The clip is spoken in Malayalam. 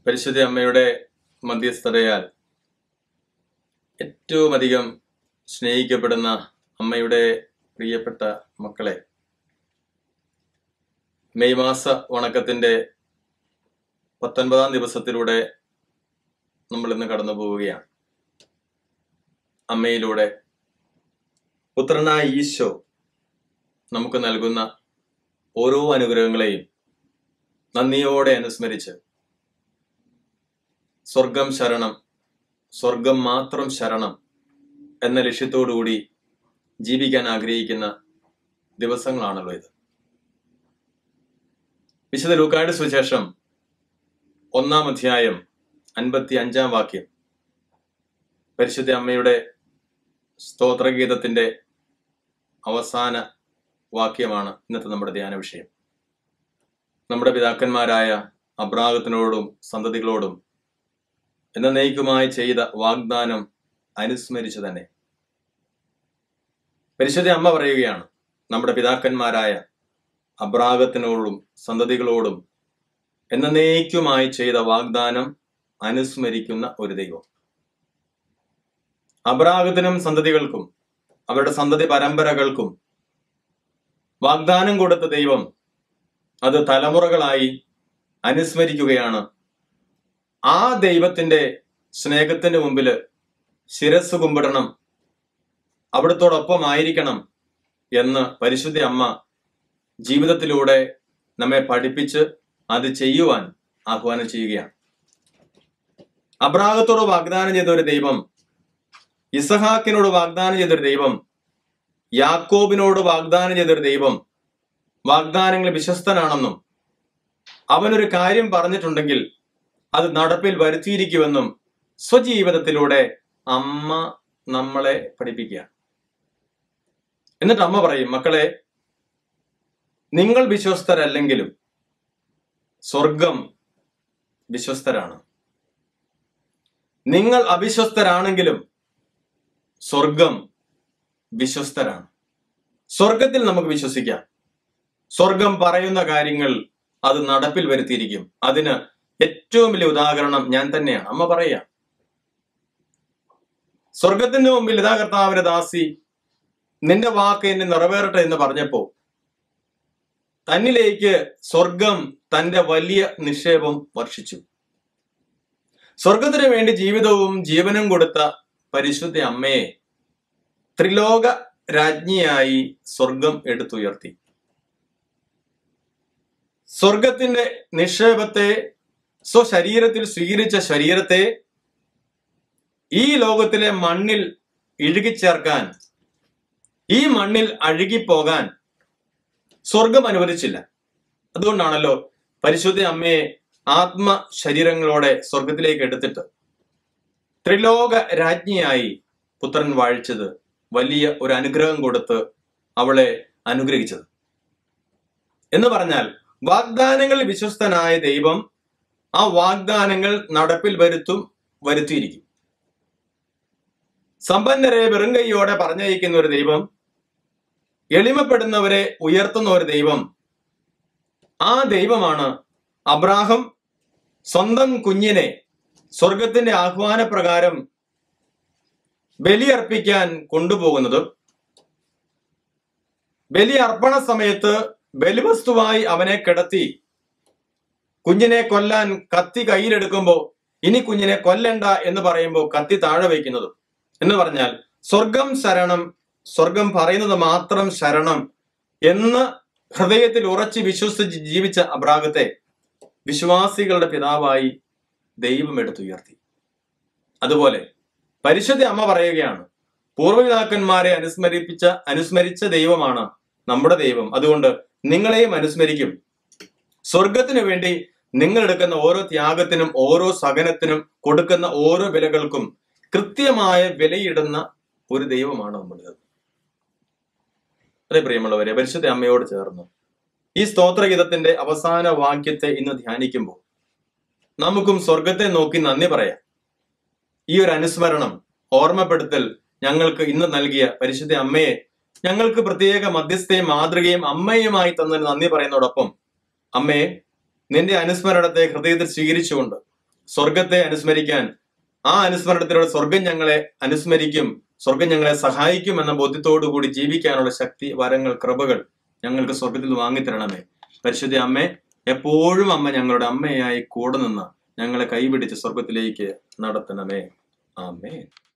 പരിശുദ്ധ അമ്മയുടെ മധ്യസ്ഥതയാൽ ഏറ്റവും അധികം സ്നേഹിക്കപ്പെടുന്ന അമ്മയുടെ പ്രിയപ്പെട്ട മക്കളെ, മെയ് മാസ വണക്കത്തിന്റെ 19ാം ദിവസത്തിലൂടെ നമ്മൾ ഇന്ന് കടന്നു പോവുകയാണ്. അമ്മയിലൂടെ പുത്രനായ ഈശോ നമുക്ക് നൽകുന്ന ഓരോ അനുഗ്രഹങ്ങളെയും നന്ദിയോടെ അനുസ്മരിച്ച് സ്വർഗം ശരണം, സ്വർഗം മാത്രം ശരണം എന്ന ലക്ഷ്യത്തോടുകൂടി ജീവിക്കാൻ ആഗ്രഹിക്കുന്ന ദിവസങ്ങളാണല്ലോ ഇത്. വിശുദ്ധ ലൂക്കായുടെ സുവിശേഷം 1-ാം അധ്യായം 55-ാം വാക്യം പരിശുദ്ധ അമ്മയുടെ സ്തോത്രഗീതത്തിന്റെ അവസാന വാക്യമാണ് ഇന്നത്തെ നമ്മുടെ ധ്യാന വിഷയം. നമ്മുടെ പിതാക്കന്മാരായ അബ്രാഹത്തിനോടും സന്തതികളോടും എന്നേക്കുമായി ചെയ്ത വാഗ്ദാനം അനുസ്മരിച്ചു തന്നെ പരിശുദ്ധ അമ്മ പറയുകയാണ്, നമ്മുടെ പിതാക്കന്മാരായ അബ്രാഹത്തിനോടും സന്തതികളോടും എന്നേക്കുമായി ചെയ്ത വാഗ്ദാനം അനുസ്മരിക്കുന്ന ഒരു ദൈവം. അബ്രാഹത്തിനും സന്തതികൾക്കും അവരുടെ സന്തതി പരമ്പരകൾക്കും വാഗ്ദാനം കൊടുത്ത ദൈവം അത് തലമുറകളായി അനുസ്മരിക്കുകയാണ്. ആ ദൈവത്തിന്റെ സ്നേഹത്തിന്റെ മുമ്പില് ശിരസ് കുമ്പിടണം, അവിടത്തോടൊപ്പം ആയിരിക്കണം എന്ന് പരിശുദ്ധ അമ്മ ജീവിതത്തിലൂടെ നമ്മെ പഠിപ്പിച്ച് അത് ചെയ്യുവാൻ ആഹ്വാനം ചെയ്യുകയാണ്. അബ്രാഹത്തോട് വാഗ്ദാനം ചെയ്ത ഒരു ദൈവം, ഇസഹാക്കിനോട് വാഗ്ദാനം ചെയ്തൊരു ദൈവം, യാക്കോബിനോട് വാഗ്ദാനം ചെയ്തൊരു ദൈവം വാഗ്ദാനങ്ങളിൽ വിശ്വസ്തനാണെന്നും അവനൊരു കാര്യം പറഞ്ഞിട്ടുണ്ടെങ്കിൽ അത് നടപ്പിൽ വരുത്തിയിരിക്കുമെന്നും സ്വജീവിതത്തിലൂടെ അമ്മ നമ്മളെ പഠിപ്പിക്കുക. എന്നിട്ട് അമ്മ പറയും, മക്കളെ, നിങ്ങൾ വിശ്വസ്തരല്ലെങ്കിലും സ്വർഗം വിശ്വസ്തരാണ്. നിങ്ങൾ അവിശ്വസ്തരാണെങ്കിലും സ്വർഗം വിശ്വസ്തരാണ്. സ്വർഗത്തിൽ നമുക്ക് വിശ്വസിക്കാം. സ്വർഗം പറയുന്ന കാര്യങ്ങൾ അത് നടപ്പിൽ വരുത്തിയിരിക്കും. അതിന് ഏറ്റവും വലിയ ഉദാഹരണം ഞാൻ തന്നെയാണ്. അമ്മ പറയാ, സ്വർഗത്തിന്റെ മുമ്പിൽ ഇതാ കർത്താവിന്റെ ദാസി, നിന്റെ വാക്ക് എന്നെ നിറവേറട്ടെ എന്ന് പറഞ്ഞപ്പോ തന്നിലേക്ക് സ്വർഗം തന്റെ വലിയ നിക്ഷേപം വർഷിച്ചു. സ്വർഗത്തിന് വേണ്ടി ജീവിതവും ജീവനും കൊടുത്ത പരിശുദ്ധ അമ്മയെ ത്രിലോക രാജ്ഞിയായി സ്വർഗം എടുത്തുയർത്തി. സ്വർഗത്തിന്റെ നിക്ഷേപത്തെ സ്വശരീരത്തിൽ സ്വീകരിച്ച ശരീരത്തെ ഈ ലോകത്തിലെ മണ്ണിൽ ഇഴുകിച്ചേർക്കാൻ, ഈ മണ്ണിൽ അഴുകിപ്പോകാൻ സ്വർഗം അനുവദിച്ചില്ല. അതുകൊണ്ടാണല്ലോ പരിശുദ്ധ അമ്മയെ ആത്മ ശരീരങ്ങളോടെ സ്വർഗത്തിലേക്ക് എടുത്തിട്ട് ത്രിലോക രാജ്ഞിയായി പുത്രൻ വാഴിച്ചത്, വലിയ ഒരു അനുഗ്രഹം കൊടുത്ത് അവളെ അനുഗ്രഹിച്ചത്. എന്ന് പറഞ്ഞാൽ വാഗ്ദാനങ്ങളിൽ വിശ്വസ്തനായ ദൈവം ആ വാഗ്ദാനങ്ങൾ നടപ്പിൽ വരുത്തിയിരിക്കും. സമ്പന്നരെ വെറും കൈയോടെ പറഞ്ഞയക്കുന്ന ഒരു ദൈവം, എളിമപ്പെടുന്നവരെ ഉയർത്തുന്ന ഒരു ദൈവം, ആ ദൈവമാണ് അബ്രാഹം സ്വന്തം കുഞ്ഞിനെ സ്വർഗത്തിന്റെ ആഹ്വാനപ്രകാരം ബലിയർപ്പിക്കാൻ കൊണ്ടുപോകുന്നതും ബലി അർപ്പണ സമയത്ത് ബലിവസ്തുവായി അവനെ കിടത്തി കുഞ്ഞിനെ കൊല്ലാൻ കത്തി കയ്യിലെടുക്കുമ്പോൾ ഇനി കുഞ്ഞിനെ കൊല്ലണ്ട എന്ന് പറയുമ്പോൾ കത്തി താഴെ വയ്ക്കുന്നതും. എന്ന് പറഞ്ഞാൽ സ്വർഗം ശരണം, സ്വർഗം പറയുന്നത് മാത്രം ശരണം എന്ന് ഹൃദയത്തിൽ ഉറച്ച് വിശ്വസിച്ച് ജീവിച്ച അബ്രാഹത്തെ വിശ്വാസികളുടെ പിതാവായി ദൈവം എടുത്തുയർത്തി. അതുപോലെ പരിശുദ്ധ അമ്മ പറയുകയാണ്, പൂർവ്വപിതാക്കന്മാരെ അനുസ്മരിച്ച ദൈവമാണ് നമ്മുടെ ദൈവം. അതുകൊണ്ട് നിങ്ങളെയും അനുസ്മരിക്കും. സ്വർഗത്തിനു വേണ്ടി നിങ്ങൾ എടുക്കുന്ന ഓരോ ത്യാഗത്തിനും ഓരോ സഹനത്തിനും കൊടുക്കുന്ന ഓരോ വിലകൾക്കും കൃത്യമായ വിലയിടുന്ന ഒരു ദൈവമാണ് നമ്മുടേത്. അതെ പ്രിയമുള്ളവരെ, പരിശുദ്ധ അമ്മയോട് ചേർന്ന് ഈ സ്തോത്രഗീതത്തിന്റെ അവസാന വാക്യത്തെ ഇന്ന് ധ്യാനിക്കുമ്പോൾ നമുക്കും സ്വർഗത്തെ നോക്കി നന്ദി പറയാം. ഈ ഒരു അനുസ്മരണം, ഓർമ്മപ്പെടുത്തൽ ഞങ്ങൾക്ക് ഇന്ന് നൽകിയ പരിശുദ്ധ അമ്മയെ ഞങ്ങൾക്ക് പ്രത്യേക മധ്യസ്ഥയും മാതൃകയും അമ്മയുമായി തന്നതിന് നന്ദി പറയുന്നതോടൊപ്പം, അമ്മയെ നിന്റെ അനുസ്മരണത്തെ ഹൃദയത്തിൽ സ്വീകരിച്ചുകൊണ്ട് സ്വർഗത്തെ അനുസ്മരിക്കാൻ, ആ അനുസ്മരണത്തിലൂടെ സ്വർഗം ഞങ്ങളെ അനുസ്മരിക്കും, സ്വർഗം ഞങ്ങളെ സഹായിക്കും എന്ന ബോധ്യത്തോടു കൂടി ജീവിക്കാനുള്ള ശക്തി, വരങ്ങൾ, കൃപകൾ ഞങ്ങൾക്ക് സ്വർഗത്തിൽ വാങ്ങിത്തരണമേ. പരിശുദ്ധ അമ്മേ, എപ്പോഴും അമ്മ ഞങ്ങളുടെ അമ്മയായി കൂടെ നിന്ന് ഞങ്ങളെ കൈപിടിച്ച് സ്വർഗത്തിലേക്ക് നടത്തണമേ. ആമേൻ.